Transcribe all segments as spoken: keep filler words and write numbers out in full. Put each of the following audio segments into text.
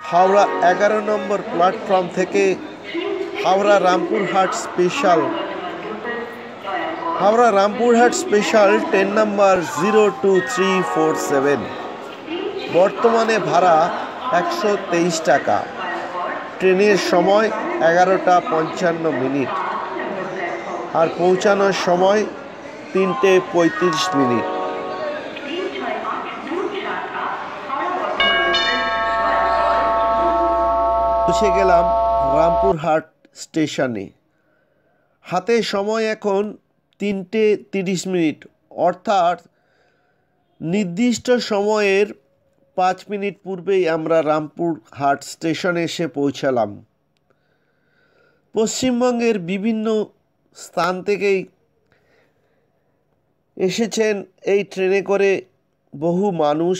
হাওড়া এগারো নম্বর প্ল্যাটফর্ম থেকে Howrah Rampurhat special Howrah Rampurhat special train number zero two three four seven. বর্তমানে ভাড়া একশো তেইশ টাকা। ট্রেনের সময় এগারোটা পঞ্চান্ন মিনিট আর পৌঁছানোর সময় তিনটে পঁয়ত্রিশ মিনিট। পৌঁছে গেলাম রামপুরহাট স্টেশনে। হাতে সময় এখন তিনটে তিরিশ মিনিট, অর্থাৎ নির্দিষ্ট সময়ের পাঁচ মিনিট পূর্বেই আমরা রামপুরহাট স্টেশনে এসে পৌঁছালাম। পশ্চিমবঙ্গের বিভিন্ন স্থান থেকেই এসেছেন এই ট্রেনে করে বহু মানুষ।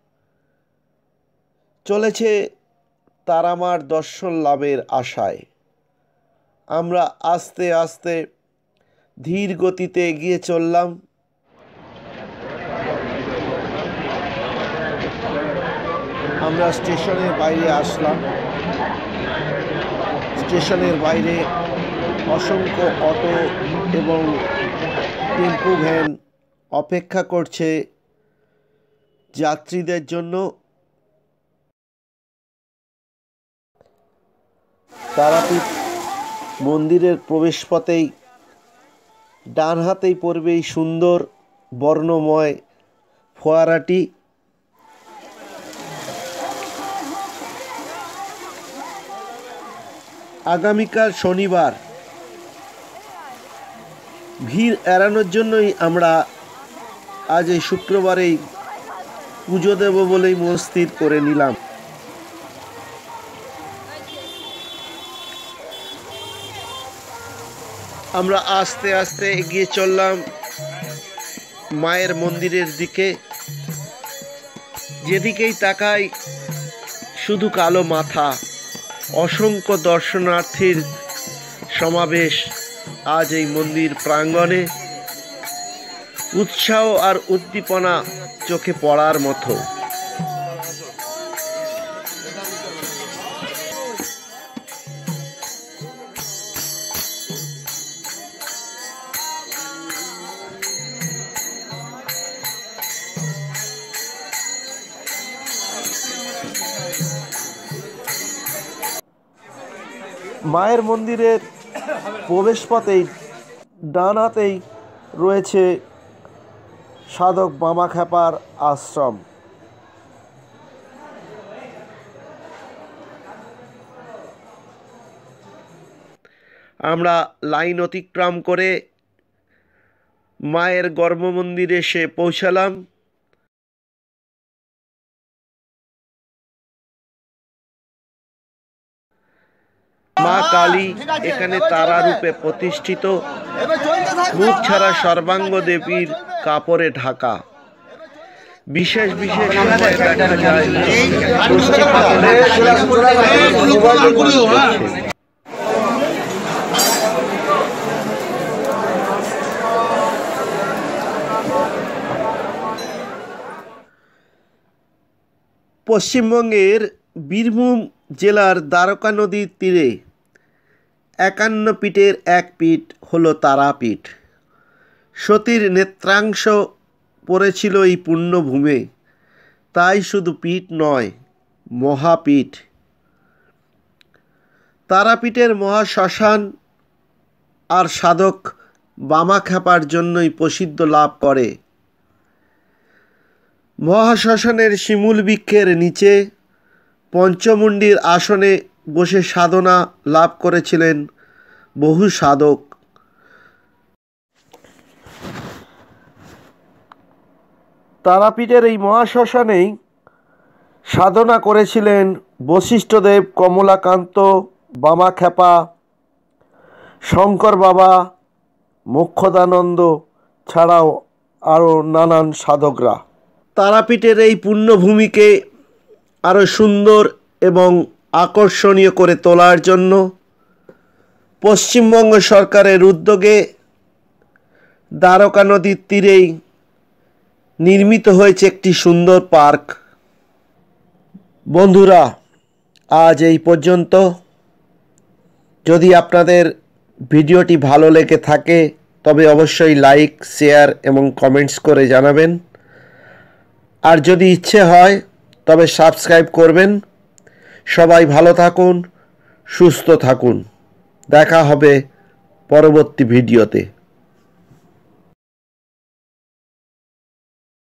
চলেছে তারামার দর্শন লাভের আশায়। আমরা আস্তে আস্তে ধীর গতিতে এগিয়ে চললাম। আমরা স্টেশনের বাইরে আসলাম। স্টেশনের বাইরে অসংখ্য অটো এবং টেম্পো ভ্যান অপেক্ষা করছে যাত্রীদের জন্য। তারাপীঠ মন্দিরের প্রবেশপথেই ডান হাতেই পড়বে এই সুন্দর বর্ণময় ফোয়ারাটি। আগামীকাল শনিবার, ভিড় এড়ানোর জন্যই আমরা আজ এই শুক্রবারেই পুজো দেব বলেই মনস্থির করে নিলাম। আমরা আস্তে আস্তে এগিয়ে চললাম মায়ের মন্দিরের দিকে। যেদিকেই তাকাই শুধু কালো মাথা। অসংখ্য দর্শনার্থীর সমাবেশ আজ এই মন্দির প্রাঙ্গণে। উৎসাহ আর উদ্দীপনা চোখে পড়ার মতো। মায়ের মন্দিরের প্রবেশপথেই ডান হাতেই রয়েছে সাধক বামাখ্যাপার আশ্রম। আমরা লাইন অতিক্রম করে মায়ের গর্ভমন্দিরে এসে পৌঁছালাম। মা কালী এখানে তারা রূপে প্রতিষ্ঠিত। মুখ ছাড়া সর্বাঙ্গ দেবীর কাপড়ে ঢাকা। বিশেষ বিশেষ সময় দেখা যায় পশ্চিমবঙ্গের বীরভূম জেলার দ্বারকা নদীর তীরে একান্ন পীঠের এক পীঠ হল তারাপীঠ। সতীর নেত্রাংশ পড়েছিল এই পুণ্যভূমে, তাই শুধু পীঠ নয়, মহাপীঠ। তারাপীঠের মহাশ্মশান আর সাধক বামাখ্যাপার জন্যই প্রসিদ্ধ লাভ করে। মহাশ্মশানের শিমুল বৃক্ষের নিচে পঞ্চমুণ্ডির আসনে বসে সাধনা লাভ করেছিলেন বহু সাধক। তারাপীঠের এই মহাশ্মশানেই সাধনা করেছিলেন বশিষ্ঠদেব, কমলাকান্ত, বামাখ্যাপা, শঙ্কর বাবা, মোক্ষদানন্দ ছাড়াও আরও নানান সাধকরা। তারাপীঠের এই পুণ্যভূমিকে আরও সুন্দর এবং আকর্ষণীয় করে তোলার জন্য পশ্চিমবঙ্গ সরকারের উদ্যোগে দ্বারকা নদীর তীরেই নির্মিত হয়েছে একটি সুন্দর পার্ক। বন্ধুরা, আজ এই পর্যন্ত। যদি আপনাদের ভিডিওটি ভালো লেগে থাকে তবে অবশ্যই লাইক, শেয়ার এবং কমেন্টস করে জানাবেন। আর যদি ইচ্ছে হয় তবে সাবস্ক্রাইব করবেন। সবাই ভালো থাকুন, সুস্থ থাকুন। দেখা হবে পরবর্তী ভিডিওতে।